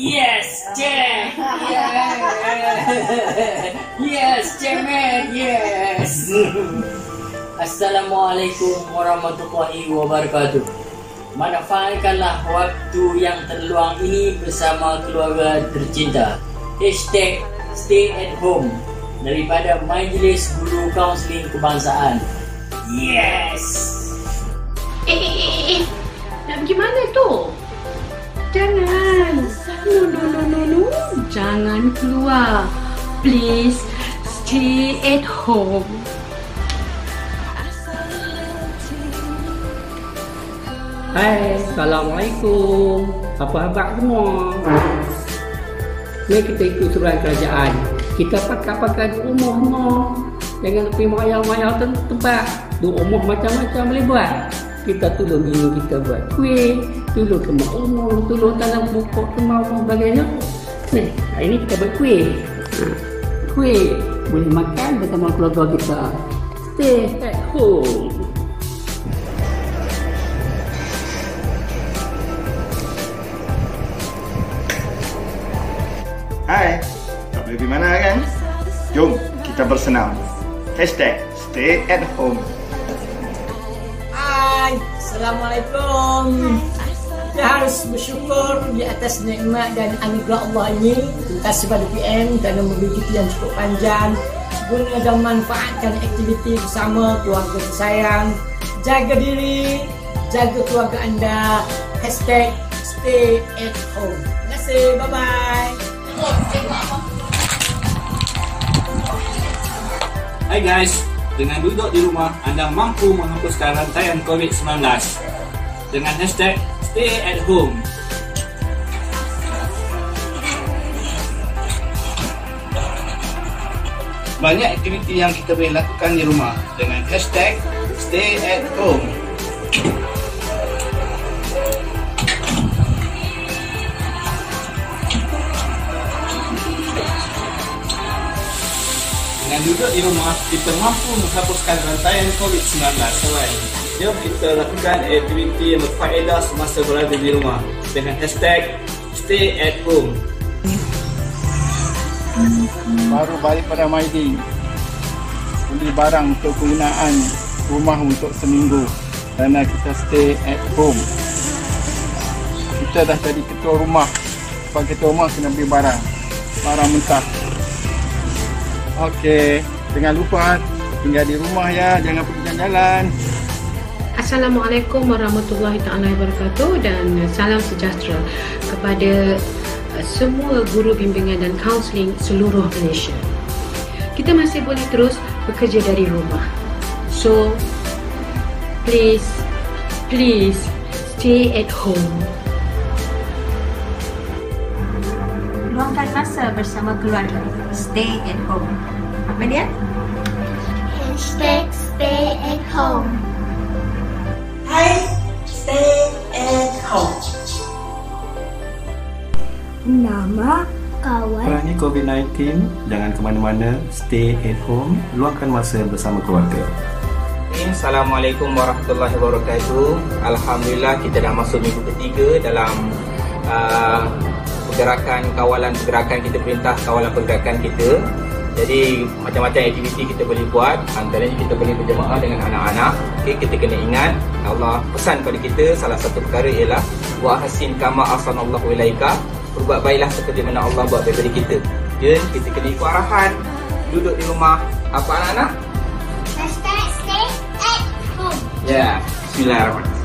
Yes, Jack. Yeah. Yes, Jack, yes. Assalamualaikum warahmatullahi wabarakatuh. Manfaatkanlah waktu yang terluang ini bersama keluarga tercinta. #Stay at home daripada Majlis Guru Kaunseling Kebangsaan. Yes. Nak pergi mana tu? Jangan. No. Jangan keluar. Please stay at home. Hai, Assalamualaikum. Apa khabar semua? Ni kita ikut suruhan kerajaan. Kita pakai di rumah. Jangan pergi mayau-mayau tempat. Di rumah macam-macam boleh buat. Kita tolong dulu kita buat kuih, tolong kemak rumah, tolong tanam pokok kemak rumah sebagainya. Ni, hari ni kita buat kuih. Kuih boleh makan bersama keluarga kita. Stay at home. Hai, tak boleh pergi mana kan? Jom kita bersenam. #Stay at home. Hai, Assalamualaikum. Kita harus bersyukur di atas nikmat dan anugerah Allah ini. Terima kasih pada PM kerana memberi kita yang cukup panjang guna dan manfaatkan aktiviti bersama keluarga tersayang. Jaga diri, jaga keluarga anda. #Stay at home. Terima kasih, bye-bye. Hai guys, dengan duduk di rumah, anda mampu menghapuskan rantaian COVID-19 dengan #Stay at home. Banyak aktiviti yang kita boleh lakukan di rumah dengan #Stay at home. Dengan duduk di rumah, kita mampu menghapuskan rantaian COVID-19. Jom kita lakukan aktiviti yang berfaedah semasa berada di rumah dengan #Stay at home. Baru balik pada Maidi. Beli barang untuk penggunaan rumah untuk seminggu kerana kita stay at home. Kita dah jadi ketua rumah. Sebab ketua rumah kena beli barang mentah. Okey, jangan lupa tinggal di rumah ya, jangan pergi jalan-jalan. Assalamualaikum warahmatullahi wabarakatuh dan salam sejahtera kepada semua guru bimbingan dan kaunseling seluruh Malaysia. Kita masih boleh terus bekerja dari rumah. So, please stay at home. Luangkan masa bersama keluarga. Stay at home. Apa dia? #Stay at home. Hai, stay at home. Nama kawan. Perangi COVID-19, jangan ke mana-mana, stay at home, luangkan masa bersama keluarga. Assalamualaikum warahmatullahi wabarakatuh. Alhamdulillah kita dah masuk minggu ketiga dalam kawalan pergerakan kita, perintah kawalan pergerakan kita. Jadi macam-macam aktiviti kita boleh buat. Antaranya kita boleh berjemaah dengan anak-anak. Okay, kita kena ingat Allah pesan pada kita salah satu perkara ialah wa ahsin kama ahsanallahu ilaika. Berbuat baiklah seperti mana Allah buat daripada kita. Dan kita kena ikut arahan. Duduk di rumah. Apa anak-anak? #Stay at home. Ya, bismillahirrahmanirrahim.